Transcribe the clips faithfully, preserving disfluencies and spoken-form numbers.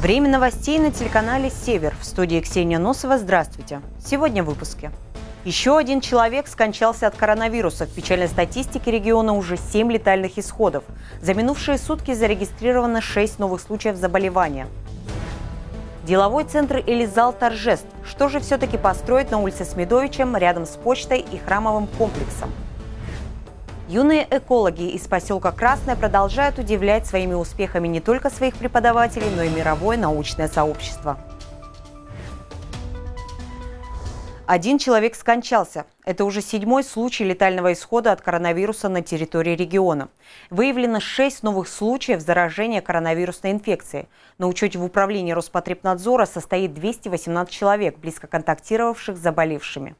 Время новостей на телеканале «Север». В студии Ксения Носова. Здравствуйте. Сегодня в выпуске. Еще один человек скончался от коронавируса. В печальной статистике региона уже семь летальных исходов. За минувшие сутки зарегистрировано шесть новых случаев заболевания. Деловой центр или зал торжеств. Что же все-таки построить на улице Смедовичем, рядом с почтой и храмовым комплексом? Юные экологи из поселка Красное продолжают удивлять своими успехами не только своих преподавателей, но и мировое научное сообщество. Один человек скончался. Это уже седьмой случай летального исхода от коронавируса на территории региона. Выявлено шесть новых случаев заражения коронавирусной инфекцией. На учете в управлении Роспотребнадзора состоит двести восемнадцать человек, близко контактировавших с заболевшими.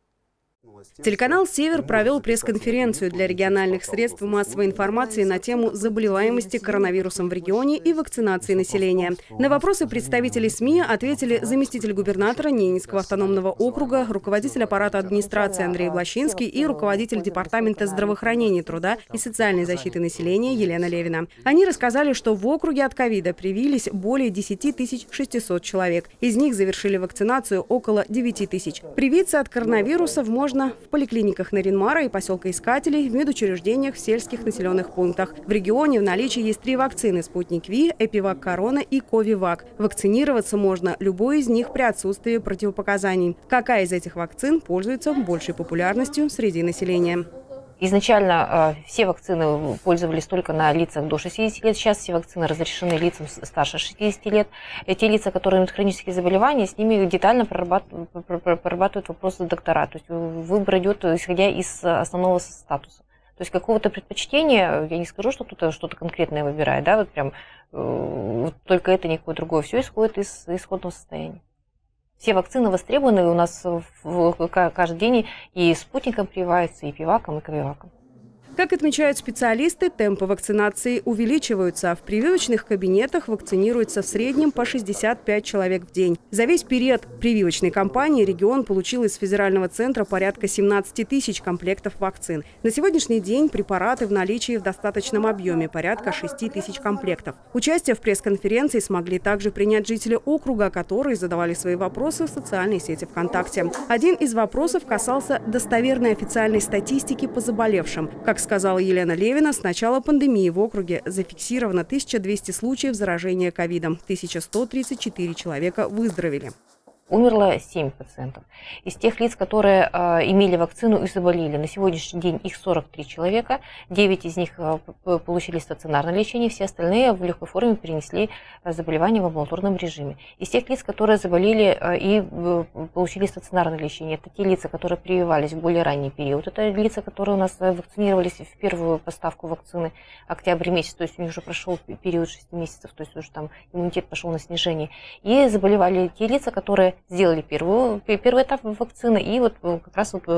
Телеканал «Север» провел пресс-конференцию для региональных средств массовой информации на тему заболеваемости коронавирусом в регионе и вакцинации населения. На вопросы представителей СМИ ответили заместитель губернатора Ненецкого автономного округа, руководитель аппарата администрации Андрей Блащинский и руководитель департамента здравоохранения, труда и социальной защиты населения Елена Левина. Они рассказали, что в округе от ковида привились более десяти тысяч шестисот человек. Из них завершили вакцинацию около девяти тысяч. Привиться от коронавирусов можно в поликлиниках Наринмара и поселка Искателей, в медучреждениях в сельских населенных пунктах. В регионе в наличии есть три вакцины – «Спутник Ви», «Эпивак Корона» и «Ковивак». Вакцинироваться можно любой из них при отсутствии противопоказаний. Какая из этих вакцин пользуется большей популярностью среди населения? Изначально э, все вакцины пользовались только на лицах до шестидесяти лет. Сейчас все вакцины разрешены лицам старше шестидесяти лет. Те лица, которые имеют хронические заболевания, с ними детально прорабатывают, прорабатывают вопросы доктора. То есть выбор идет исходя из основного статуса. То есть какого-то предпочтения, я не скажу, что кто-то что-то конкретное выбирает, да, вот прям э, только это, никакое другое. Все исходит из исходного состояния. Все вакцины востребованы у нас в, каждый день и спутником прививаются, и пиваком, и ковиваком. Как отмечают специалисты, темпы вакцинации увеличиваются. В прививочных кабинетах вакцинируется в среднем по шестьдесят пять человек в день. За весь период прививочной кампании регион получил из федерального центра порядка семнадцати тысяч комплектов вакцин. На сегодняшний день препараты в наличии в достаточном объеме – порядка шести тысяч комплектов. Участие в пресс-конференции смогли также принять жители округа, которые задавали свои вопросы в социальной сети ВКонтакте. Один из вопросов касался достоверной официальной статистики по заболевшим. Как сказала Елена Левина, с начала пандемии в округе зафиксировано тысяча двести случаев заражения ковидом. тысяча сто тридцать четыре человека выздоровели. Умерло семь пациентов. Из тех лиц, которые э, имели вакцину и заболели, на сегодняшний день их сорок три человека. девять из них э, получили стационарное лечение, все остальные в легкой форме перенесли заболевание в амбулаторном режиме. Из тех лиц, которые заболели э, и э, получили стационарное лечение, это те лица, которые прививались в более ранний период. Это лица, которые у нас вакцинировались в первую поставку вакцины октябрь месяц, то есть у них уже прошел период шести месяцев, то есть уже там иммунитет пошел на снижение. И заболевали те лица, которые сделали первую, первый этап вакцины и вот как раз вот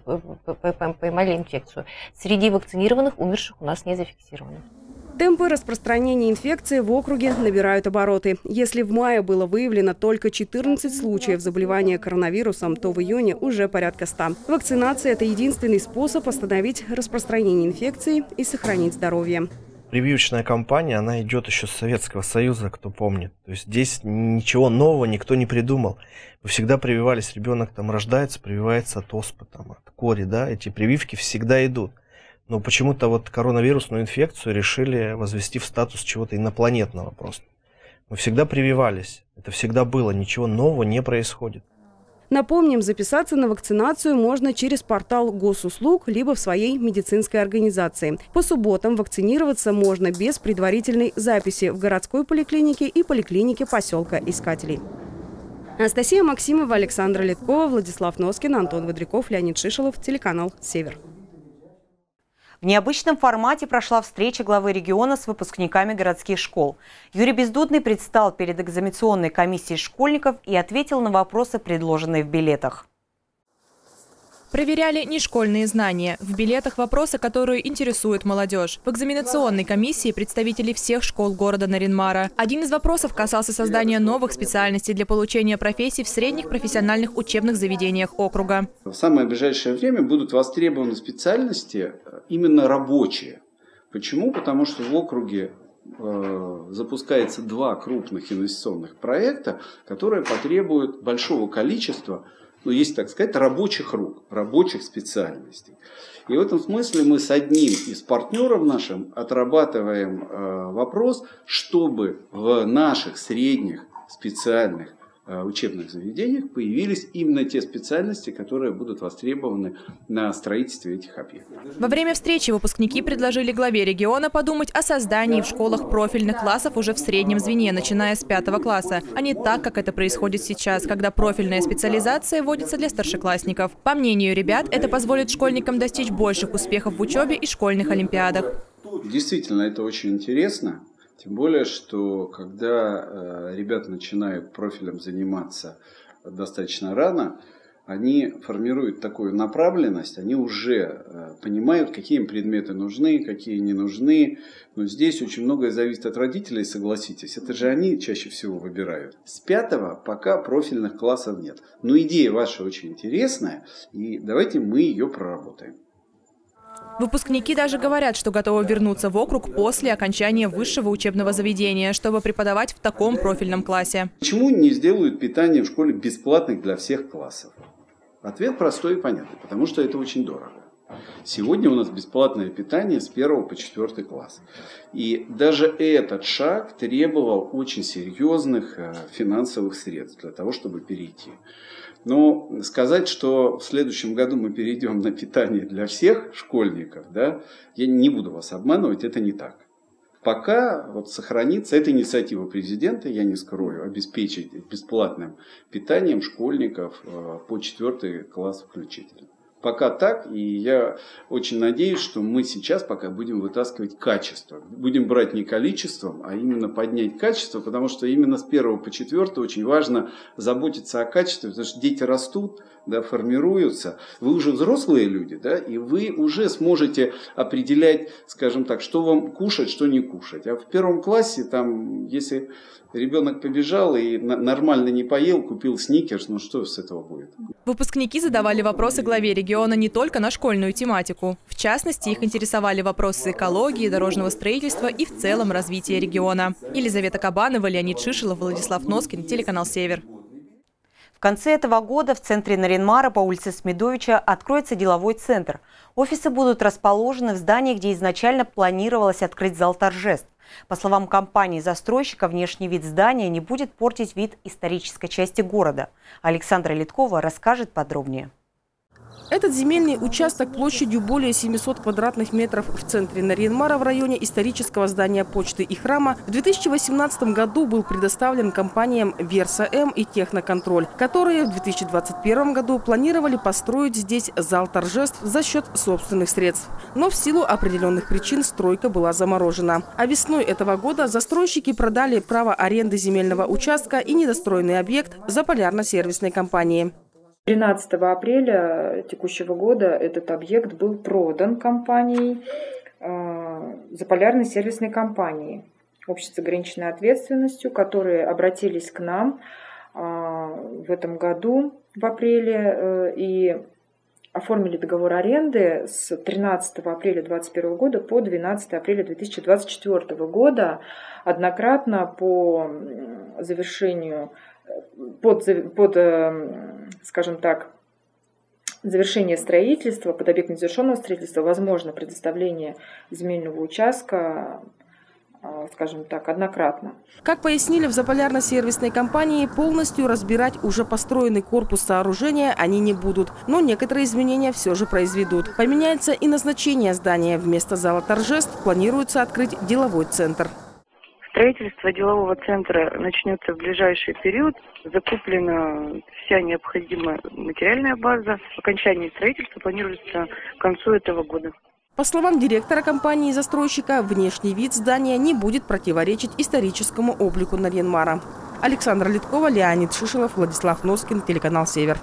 поймали инфекцию. Среди вакцинированных умерших у нас не зафиксировано. Темпы распространения инфекции в округе набирают обороты. Если в мае было выявлено только четырнадцать случаев заболевания коронавирусом, то в июне уже порядка ста. Вакцинация – это единственный способ остановить распространение инфекции и сохранить здоровье. Прививочная кампания, она идет еще с Советского Союза, кто помнит. То есть здесь ничего нового никто не придумал. Мы всегда прививались, ребенок там рождается, прививается от оспы, там, от кори, да, эти прививки всегда идут. Но почему-то вот коронавирусную инфекцию решили возвести в статус чего-то инопланетного просто. Мы всегда прививались, это всегда было, ничего нового не происходит. Напомним, записаться на вакцинацию можно через портал госуслуг, либо в своей медицинской организации. По субботам вакцинироваться можно без предварительной записи в городской поликлинике и поликлинике поселка Искателей. Анастасия Максимова, Александра Литкова, Владислав Носкин, Антон Водряков, Леонид Шишелов, телеканал «Север». В необычном формате прошла встреча главы региона с выпускниками городских школ. Юрий Бездудный предстал перед экзаменационной комиссией школьников и ответил на вопросы, предложенные в билетах. Проверяли не школьные знания. В билетах вопросы, которые интересуют молодежь. В экзаменационной комиссии представители всех школ города Наринмара. Один из вопросов касался создания новых специальностей для получения профессий в средних профессиональных учебных заведениях округа. В самое ближайшее время будут востребованы специальности именно рабочие. Почему? Потому что в округе э, запускается два крупных инвестиционных проекта, которые потребуют большого количества, ну, есть, так сказать, рабочих рук, рабочих специальностей. И в этом смысле мы с одним из партнеров нашим отрабатываем э, вопрос, чтобы в наших средних специальных учебных заведениях появились именно те специальности, которые будут востребованы на строительстве этих объектов. Во время встречи выпускники предложили главе региона подумать о создании в школах профильных классов уже в среднем звене, начиная с пятого класса, а не так, как это происходит сейчас, когда профильная специализация вводится для старшеклассников. По мнению ребят, это позволит школьникам достичь больших успехов в учебе и школьных олимпиадах. Действительно, это очень интересно. Тем более, что когда э, ребята начинают профилем заниматься достаточно рано, они формируют такую направленность, они уже э, понимают, какие им предметы нужны, какие не нужны. Но здесь очень многое зависит от родителей, согласитесь. Это же они чаще всего выбирают. С пятого пока профильных классов нет. Но идея ваша очень интересная, и давайте мы ее проработаем. Выпускники даже говорят, что готовы вернуться в округ после окончания высшего учебного заведения, чтобы преподавать в таком профильном классе. Почему не сделают питание в школе бесплатным для всех классов? Ответ простой и понятный, потому что это очень дорого. Сегодня у нас бесплатное питание с первого по четвертый класс. И даже этот шаг требовал очень серьезных финансовых средств для того, чтобы перейти. Но сказать, что в следующем году мы перейдем на питание для всех школьников, да, я не буду вас обманывать, это не так. Пока вот сохранится, это инициатива президента, я не скрою, обеспечить бесплатным питанием школьников по четвертый класс включительно. Пока так, и я очень надеюсь, что мы сейчас пока будем вытаскивать качество. Будем брать не количеством, а именно поднять качество, потому что именно с первого по четвертый очень важно заботиться о качестве, потому что дети растут, да, формируются. Вы уже взрослые люди, да, и вы уже сможете определять, скажем так, что вам кушать, что не кушать. А в первом классе, там, если ребенок побежал и нормально не поел, купил сникерс, ну что с этого будет? Выпускники задавали вопросы главе региона не только на школьную тематику. В частности, их интересовали вопросы экологии, дорожного строительства и в целом развития региона. Елизавета Кабанова, Леонид Шишелов, Владислав Носкин, телеканал «Север». В конце этого года в центре Нарьян-Мара по улице Смедовича откроется деловой центр. Офисы будут расположены в здании, где изначально планировалось открыть зал торжеств. По словам компании-застройщика, внешний вид здания не будет портить вид исторической части города. Александра Литкова расскажет подробнее. Этот земельный участок площадью более семисот квадратных метров в центре Нарьян-Мара в районе исторического здания почты и храма в две тысячи восемнадцатом году был предоставлен компаниям «Верса М» и «Техноконтроль», которые в две тысячи двадцать первом году планировали построить здесь зал торжеств за счет собственных средств. Но в силу определенных причин стройка была заморожена. А весной этого года застройщики продали право аренды земельного участка и недостроенный объект Заполярно-сервисной компании. тринадцатого апреля текущего года этот объект был продан компанией, э, Заполярной сервисной компании, общество с ограниченной ответственностью, которые обратились к нам э, в этом году, в апреле, э, и оформили договор аренды с тринадцатого апреля две тысячи двадцать первого года по двенадцатого апреля две тысячи двадцать четвёртого года, однократно по завершению Под, под, скажем так, завершение строительства, под объект незавершенного строительства, возможно предоставление земельного участка, скажем так, однократно. Как пояснили в Заполярно-сервисной компании, полностью разбирать уже построенный корпус сооружения они не будут, но некоторые изменения все же произведут. Поменяется и назначение здания. Вместо зала торжеств планируется открыть деловой центр. Строительство делового центра начнется в ближайший период. Закуплена вся необходимая материальная база. Окончание строительства планируется к концу этого года. По словам директора компании-застройщика, внешний вид здания не будет противоречить историческому облику Нарьян-Мара. Александра Литкова, Леонид Шишелов, Владислав Носкин, телеканал «Север».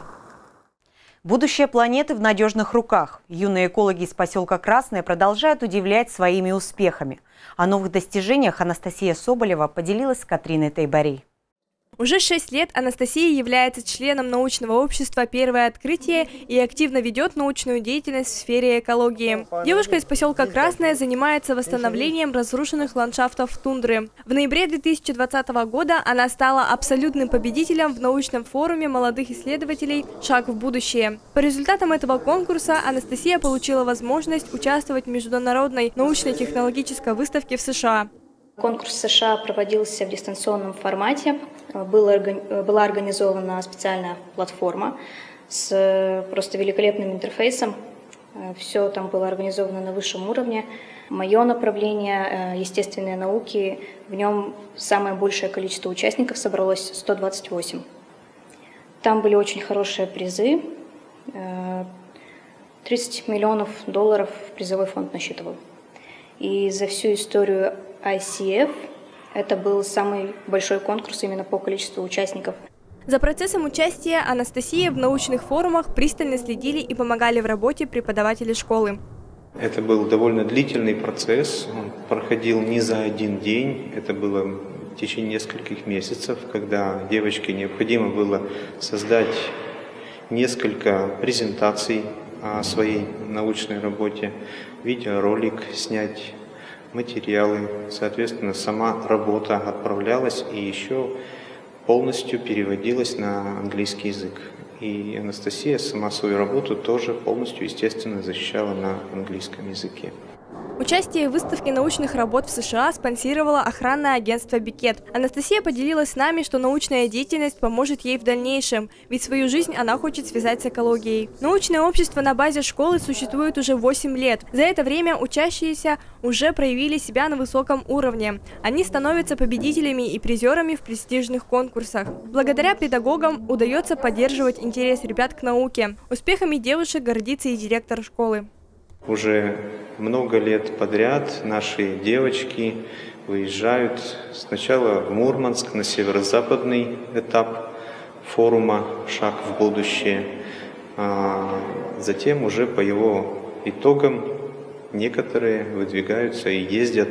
Будущее планеты в надежных руках. Юные экологи из поселка Красное продолжают удивлять своими успехами. О новых достижениях Анастасия Соболева поделилась с Катриной Тайбарей. Уже шесть лет Анастасия является членом научного общества «Первое открытие» и активно ведет научную деятельность в сфере экологии. Девушка из поселка Красное занимается восстановлением разрушенных ландшафтов тундры. В ноябре две тысячи двадцатого года она стала абсолютным победителем в научном форуме молодых исследователей «Шаг в будущее». По результатам этого конкурса Анастасия получила возможность участвовать в международной научно-технологической выставке в США. Конкурс в США проводился в дистанционном формате. Была организована специальная платформа с просто великолепным интерфейсом. Все там было организовано на высшем уровне. Мое направление, естественные науки, в нем самое большее количество участников собралось сто двадцать восемь. Там были очень хорошие призы. тридцать миллионов долларов призовой фонд насчитывал. И за всю историю ай си эф это был самый большой конкурс именно по количеству участников. За процессом участия Анастасии в научных форумах пристально следили и помогали в работе преподаватели школы. Это был довольно длительный процесс, он проходил не за один день, это было в течение нескольких месяцев, когда девочке необходимо было создать несколько презентаций о своей научной работе, видеоролик снять, материалы, соответственно, сама работа отправлялась и еще полностью переводилась на английский язык. И Анастасия сама свою работу тоже полностью, естественно, защищала на английском языке. Участие в выставке научных работ в США спонсировало охранное агентство «Бикет». Анастасия поделилась с нами, что научная деятельность поможет ей в дальнейшем, ведь свою жизнь она хочет связать с экологией. Научное общество на базе школы существует уже восемь лет. За это время учащиеся уже проявили себя на высоком уровне. Они становятся победителями и призерами в престижных конкурсах. Благодаря педагогам удается поддерживать интерес ребят к науке. Успехами девушек гордится и директор школы. Уже много лет подряд наши девочки выезжают сначала в Мурманск на северо-западный этап форума «Шаг в будущее», а затем уже по его итогам некоторые выдвигаются и ездят.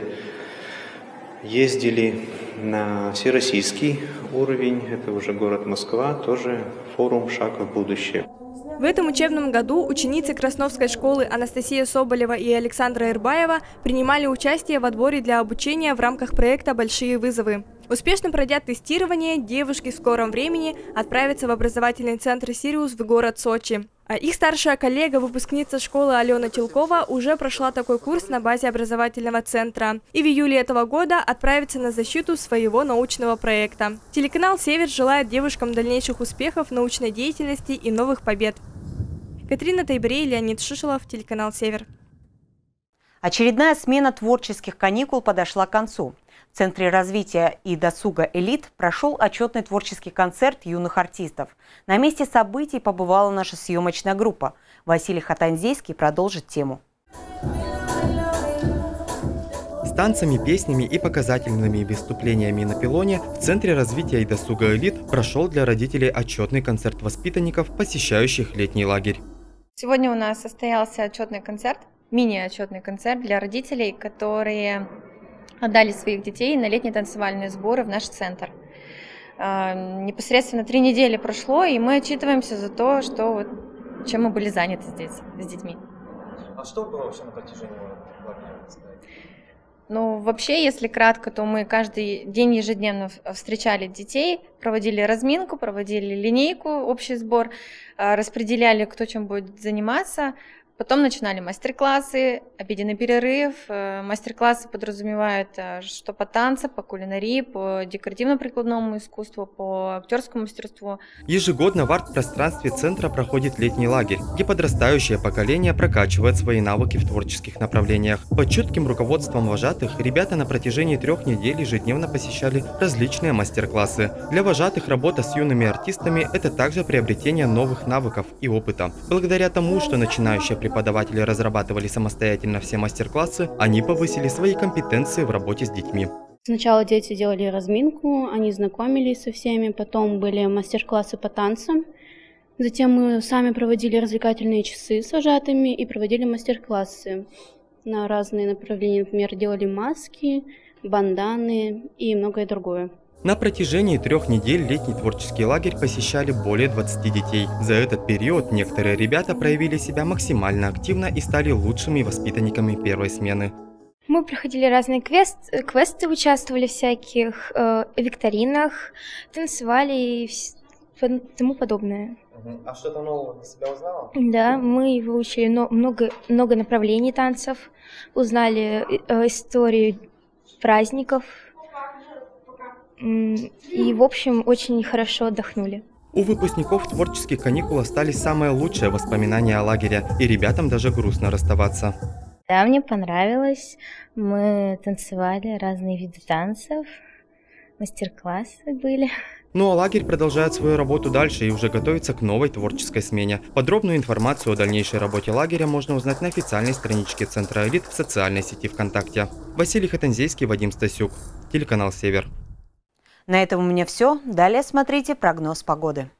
Ездили на всероссийский уровень, это уже город Москва, тоже форум «Шаг в будущее». В этом учебном году ученицы Красновской школы Анастасия Соболева и Александра Ирбаева принимали участие в отборе для обучения в рамках проекта «Большие вызовы». Успешно пройдя тестирование, девушки в скором времени отправятся в образовательный центр «Сириус» в город Сочи. А их старшая коллега, выпускница школы Алена Телкова, уже прошла такой курс на базе образовательного центра. И в июле этого года отправится на защиту своего научного проекта. Телеканал «Север» желает девушкам дальнейших успехов в научной деятельности и новых побед. Катрина Тайбрей, Леонид Шишелов, телеканал «Север». Очередная смена творческих каникул подошла к концу. В Центре развития и досуга «Элит» прошел отчетный творческий концерт юных артистов. На месте событий побывала наша съемочная группа. Василий Хатанзейский продолжит тему. С танцами, песнями и показательными выступлениями на пилоне в Центре развития и досуга «Элит» прошел для родителей отчетный концерт воспитанников, посещающих летний лагерь. Сегодня у нас состоялся отчетный концерт, мини-отчетный концерт для родителей, которые отдали своих детей на летние танцевальные сборы в наш центр. Непосредственно три недели прошло, и мы отчитываемся за то, что вот, чем мы были заняты здесь с детьми. А что было вообще на протяжении лагеря? Ну, вообще, если кратко, то мы каждый день ежедневно встречали детей, проводили разминку, проводили линейку, общий сбор, распределяли, кто чем будет заниматься. Потом начинали мастер-классы, обеденный перерыв. Мастер-классы подразумевают что по танцам, по кулинарии, по декоративно-прикладному искусству, по актерскому мастерству. Ежегодно в арт-пространстве центра проходит летний лагерь, где подрастающее поколение прокачивает свои навыки в творческих направлениях. Под чутким руководством вожатых ребята на протяжении трех недель ежедневно посещали различные мастер-классы. Для вожатых работа с юными артистами – это также приобретение новых навыков и опыта. Благодаря тому, что начинающие преподаватели разрабатывали самостоятельно все мастер-классы, они повысили свои компетенции в работе с детьми. Сначала дети делали разминку, они знакомились со всеми, потом были мастер-классы по танцам. Затем мы сами проводили развлекательные часы с вожатыми и проводили мастер-классы на разные направления. Например, делали маски, банданы и многое другое. На протяжении трех недель летний творческий лагерь посещали более двадцати детей. За этот период некоторые ребята проявили себя максимально активно и стали лучшими воспитанниками первой смены. Мы проходили разные квест, квесты, участвовали в всяких э, викторинах, танцевали и вс- тому подобное. А что-то нового для себя узнала? Да, мы выучили но, много, много направлений танцев, узнали э, историю праздников и, в общем, очень хорошо отдохнули. У выпускников творческих каникул остались самые лучшие воспоминания о лагере, и ребятам даже грустно расставаться. Да, мне понравилось. Мы танцевали разные виды танцев, мастер-классы были. Ну а лагерь продолжает свою работу дальше и уже готовится к новой творческой смене. Подробную информацию о дальнейшей работе лагеря можно узнать на официальной страничке Центра элит в социальной сети ВКонтакте. Василий Хатанзейский, Вадим Стасюк, телеканал «Север». На этом у меня все. Далее смотрите прогноз погоды.